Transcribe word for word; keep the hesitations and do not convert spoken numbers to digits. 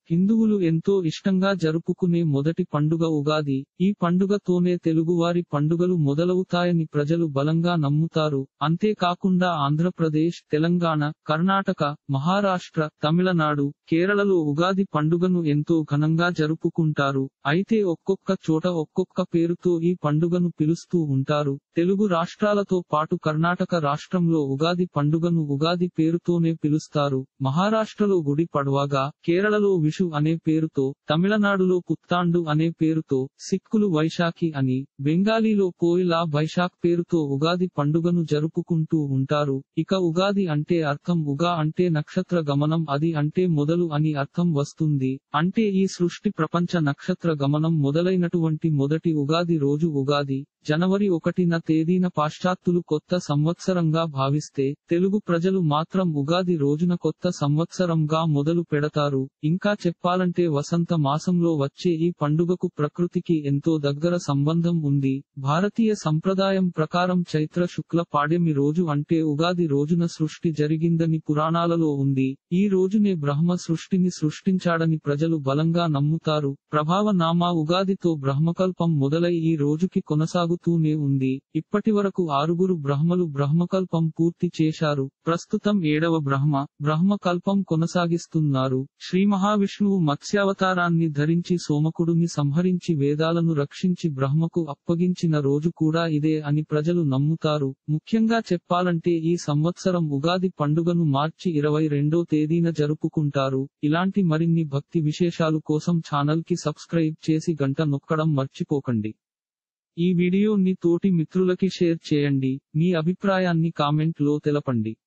హిందువులు ఎంతో ఇష్టంగా జరుపుకునే మొదటి పండుగ ఉగాది. ఈ పండుగతోనే తెలుగువారి పండుగలు మొదలవుతాయని ప్రజలు బలంగా నమ్ముతారు. అంతేకాకుండా ఆంధ్రప్రదేశ్, తెలంగాణ, కర్ణాటక, మహారాష్ట్ర, తమిళనాడు, కేరళలో ఉగాది పండుగను ఎంతో ఘనంగా జరుపుకుంటారు. అయితే ఒక్కొక్క చోట ఒక్కొక్క పేరుతో ఈ పండుగను పిలుస్తూ ఉంటారు. తెలుగు రాష్ట్రాలతో పాటు కర్ణాటక రాష్ట్రంలో ఉగాది పండుగను ఉగాది పేరుతోనే పిలుస్తారు. మహారాష్ట్రలో గుడి పడ్వాగా, కేరళలో విషు అనే పేరుతో, తమిళనాడులో పుత్తాండు అనే పేరుతో, సిక్కులు వైశాఖి అని, బెంగాలీలో పోయిలా బైశాఖ్ పేరుతో ఉగాది పండుగను జరుపుకుంటూ ఉంటారు. ఇక ఉగాది అంటే అర్థం ఉగా అంటే నక్షత్ర గమనం, అది అంటే మొదలు అని అర్థం వస్తుంది. అంటే ఈ సృష్టి ప్రపంచ నక్షత్ర గమనం మొదలైనటువంటి మొదటి ఉగాది రోజు ఉగాది జనవరి ఒకటిన తేదీన పాశ్చాత్యులు కొత్త సంవత్సరంగా భావిస్తే, తెలుగు ప్రజలు మాత్రం ఉగాది రోజున కొత్త సంవత్సరంగా మొదలు పెడతారు. ఇంకా చెప్పాలంటే వసంత మాసంలో వచ్చే ఈ పండుగకు ప్రకృతికి ఎంతో దగ్గర సంబంధం ఉంది. భారతీయ సంప్రదాయం ప్రకారం చైత్ర శుక్ల పాడ్యమి రోజు అంటే ఉగాది రోజున సృష్టి జరిగిందని పురాణాలలో ఉంది. ఈ రోజునే బ్రహ్మ సృష్టిని సృష్టించాడని ప్రజలు బలంగా నమ్ముతారు. ప్రభావ నామా ఉగాదితో బ్రహ్మకల్పం మొదలై ఈ రోజుకి కొనసాగుతూనే ఉంది. ఇప్పటివరకు ఆరుగురు బ్రహ్మలు బ్రహ్మకల్పం పూర్తి చేశారు. ప్రస్తుతం ఏడవ బ్రహ్మ బ్రహ్మకల్పం కొనసాగిస్తున్నారు. శ్రీ మహావిష్ణువు మత్స్యావతారాన్ని ధరించి సోమకుడుని సంహరించి వేదాలను రక్షించి బ్రహ్మకు అప్పగించిన రోజు కూడా ఇదే అని ప్రజలు నమ్ముతారు. ముఖ్యంగా చెప్పాలంటే ఈ సంవత్సరం ఉగాది పండుగను మార్చి ఇరవై రెండో తేదీన జరుపుకుంటారు. ఇలాంటి మరిన్ని భక్తి విశేషాలు కోసం ఛానల్ కి సబ్స్క్రైబ్ చేసి గంట నొక్కడం మర్చిపోకండి. ఈ వీడియోని తోటి మిత్రులకి షేర్ చేయండి. మీ అభిప్రాయాన్ని కామెంట్ లో తెలపండి.